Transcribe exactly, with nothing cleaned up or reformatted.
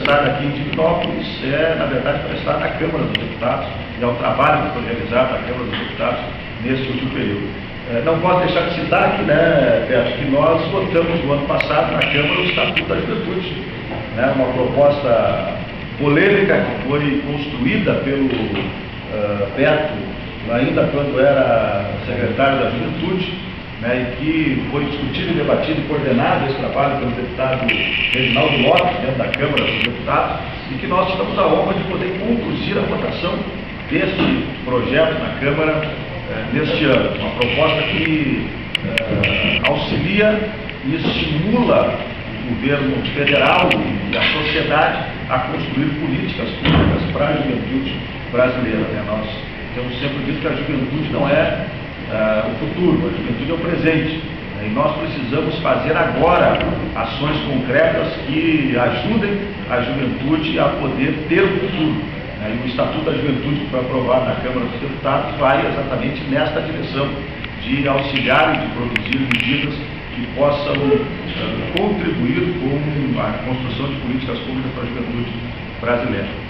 estar aqui em Divinópolis é, na verdade, para estar na Câmara dos Deputados e ao trabalho que foi realizado na Câmara dos Deputados nesse último período. É, não posso deixar de citar aqui, né, Beto, que nós votamos no ano passado na Câmara o Estatuto da Juventude, né, uma proposta polêmica que foi construída pelo uh, Beto, ainda quando era secretário da Juventude, né, e que foi discutido e debatido e coordenado esse trabalho pelo deputado Reginaldo Lopes, dentro da Câmara dos Deputados, e que nós tivemos a honra de poder conduzir a votação deste projeto na Câmara eh, neste ano. Uma proposta que eh, auxilia e estimula o governo federal e a sociedade a construir políticas públicas para a juventude brasileira, né? Nós temos sempre dito que a juventude não é uh, o futuro, a juventude é o presente, né? E nós precisamos fazer agora ações concretas que ajudem a juventude a poder ter o futuro, né? E o Estatuto da Juventude que foi aprovado na Câmara dos Deputados vai exatamente nesta direção de auxiliar e de produzir medidas que possam uh, contribuir com a construção de políticas públicas para a juventude brasileira.